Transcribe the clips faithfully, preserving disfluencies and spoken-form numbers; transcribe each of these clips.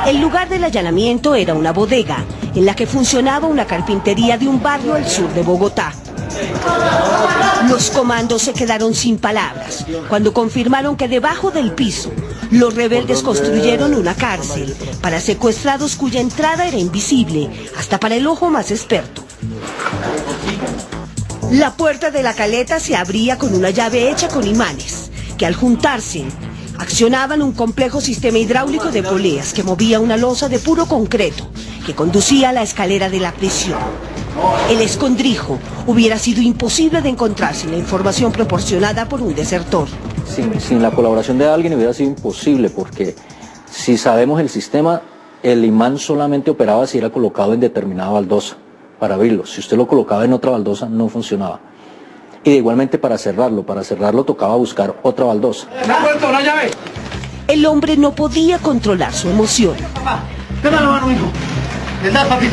El lugar del allanamiento era una bodega, en la que funcionaba una carpintería de un barrio al sur de Bogotá. Los comandos se quedaron sin palabras cuando confirmaron que debajo del piso los rebeldes construyeron una cárcel para secuestrados cuya entrada era invisible hasta para el ojo más experto. La puerta de la caleta se abría con una llave hecha con imanes, que al juntarse accionaban un complejo sistema hidráulico de poleas que movía una losa de puro concreto que conducía a la escalera de la prisión. El escondrijo hubiera sido imposible de encontrar sin la información proporcionada por un desertor. Sin, sin la colaboración de alguien hubiera sido imposible, porque si sabemos el sistema, el imán solamente operaba si era colocado en determinada baldosa para abrirlo. Si usted lo colocaba en otra baldosa, no funcionaba. Y de igualmente para cerrarlo, para cerrarlo tocaba buscar otra baldosa. ¿Me ha vuelto una llave? El hombre no podía controlar su emoción. Papá, dame la mano, hijo. ¿Verdad, papito?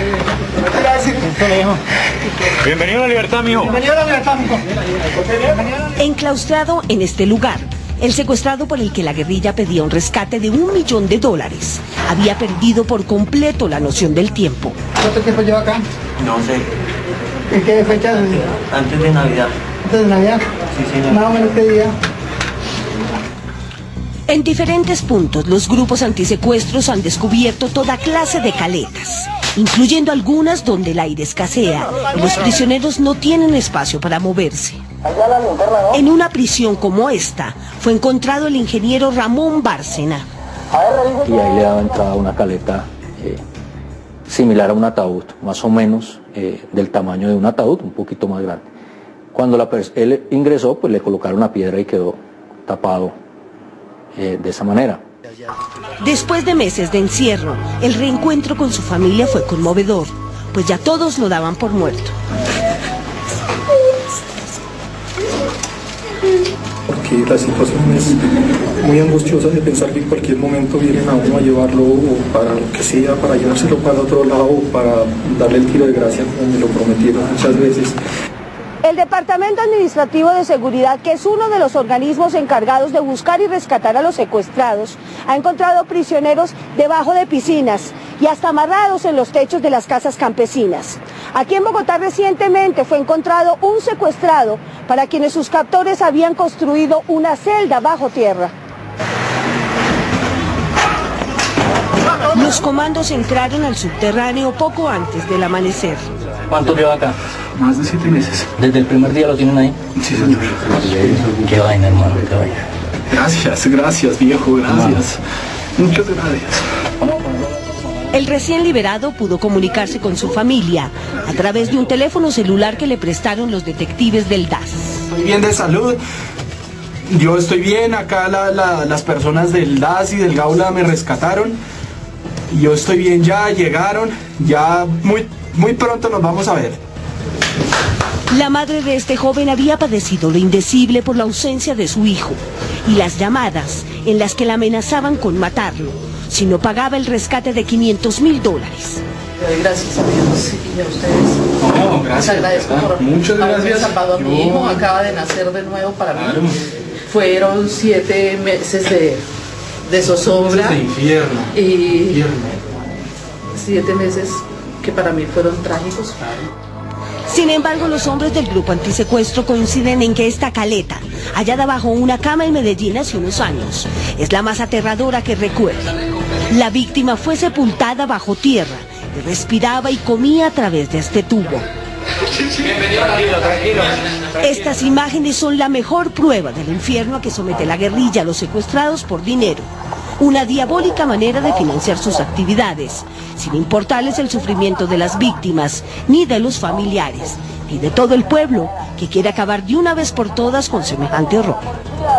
Bienvenido a la libertad, mijo. Bienvenido a la libertad, mijo. Enclaustrado en este lugar, el secuestrado por el que la guerrilla pedía un rescate de un millón de dólares había perdido por completo la noción del tiempo. ¿Cuánto tiempo lleva acá? No sé. ¿En qué fecha? Antes de Navidad. ¿Antes de Navidad? Sí, señor. Más o menos qué día. En diferentes puntos, los grupos antisecuestros han descubierto toda clase de caletas, incluyendo algunas donde el aire escasea y los prisioneros no tienen espacio para moverse. En una prisión como esta, fue encontrado el ingeniero Ramón Bárcena. Y ahí le daba entrada a una caleta eh, similar a un ataúd, más o menos eh, del tamaño de un ataúd, un poquito más grande. Cuando la él ingresó, pues le colocaron una piedra y quedó tapado eh, de esa manera. Después de meses de encierro, el reencuentro con su familia fue conmovedor, pues ya todos lo daban por muerto. Porque la situación es muy angustiosa de pensar que en cualquier momento vienen a uno a llevarlo o para lo que sea, para llevárselo para otro lado o para darle el tiro de gracia como me lo prometieron muchas veces. El Departamento Administrativo de Seguridad, que es uno de los organismos encargados de buscar y rescatar a los secuestrados, ha encontrado prisioneros debajo de piscinas y hasta amarrados en los techos de las casas campesinas. Aquí en Bogotá recientemente fue encontrado un secuestrado para quienes sus captores habían construido una celda bajo tierra. Los comandos entraron al subterráneo poco antes del amanecer. ¿Cuánto lleva acá? Más de siete meses. ¿Desde el primer día lo tienen ahí? Sí, señor. Qué vaina, hermano, qué vaina. Gracias, gracias, viejo, gracias. Muchas gracias. El recién liberado pudo comunicarse con su familia a través de un teléfono celular que le prestaron los detectives del D A S. Estoy bien de salud, yo estoy bien, acá la, la, las personas del D A S y del Gaula me rescataron. Y yo estoy bien ya, llegaron, ya muy, muy pronto nos vamos a ver. La madre de este joven había padecido lo indecible por la ausencia de su hijo y las llamadas en las que la amenazaban con matarlo si no pagaba el rescate de quinientos mil dólares. Gracias a Dios y a ustedes. No, gracias. Les agradezco por muchas gracias. haberme salvado a mi Yo... hijo. Acaba de nacer de nuevo para claro. mí. Fueron siete meses de, de zozobra. De infierno. Y infierno. siete meses que para mí fueron trágicos. Sin embargo, los hombres del grupo antisecuestro coinciden en que esta caleta, hallada bajo una cama en Medellín hace unos años, es la más aterradora que recuerda. La víctima fue sepultada bajo tierra y respiraba y comía a través de este tubo. Bienvenido, tranquilo, tranquilo. Estas imágenes son la mejor prueba del infierno a que somete la guerrilla a los secuestrados por dinero. Una diabólica manera de financiar sus actividades, sin importarles el sufrimiento de las víctimas, ni de los familiares, ni de todo el pueblo que quiere acabar de una vez por todas con semejante horror.